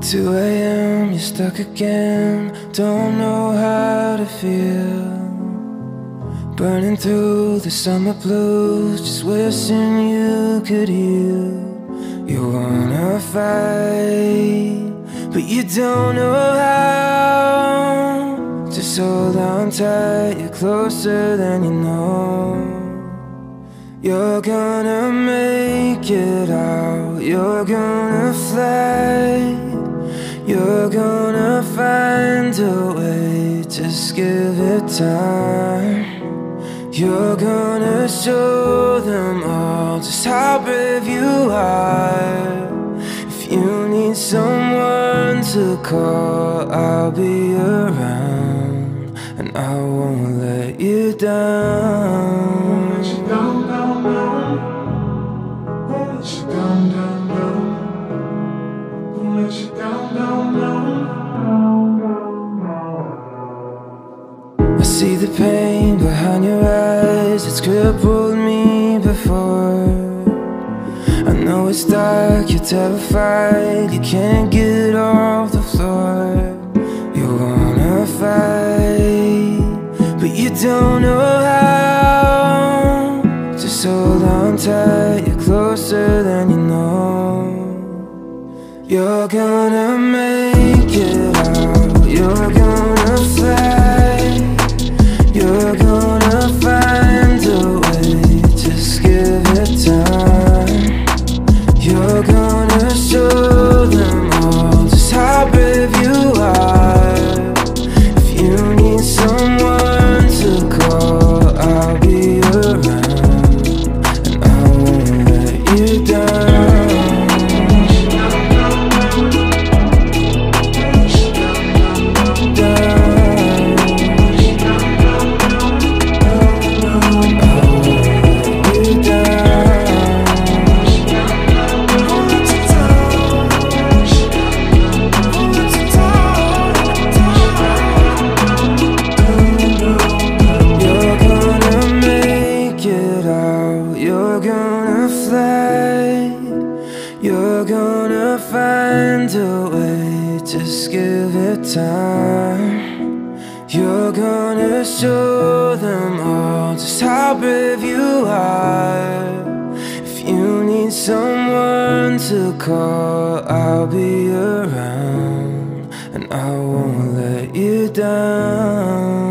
2 a.m., you're stuck again, don't know how to feel. Burning through the summer blues, just wishing you could heal. You wanna fight, but you don't know how. Just hold on tight, you're closer than you know. You're gonna make it out, you're gonna fly. You're gonna find a way, just give it time. You're gonna show them all just how brave you are. If you need someone to call, I'll be around, and I won't let you down. Won't let you down, down, down. Won't let you down, down, down. Won't let you down, down, down. I see the pain behind your eyes, it's crippled me before. I know it's dark, you're terrified, you can't get off the floor. You wanna fight, but you don't know how. Just hold on tight, you're closer than you know. You're gonna make it out, you're gonna fly. You're gonna find a way, just give it time. You're gonna show them all just how brave you are. If you need someone to call, I'll be around, and I won't let you down. You're gonna fly. You're gonna find a way, just give it time. You're gonna show them all just how brave you are. If you need someone to call, I'll be around, and I won't let you down.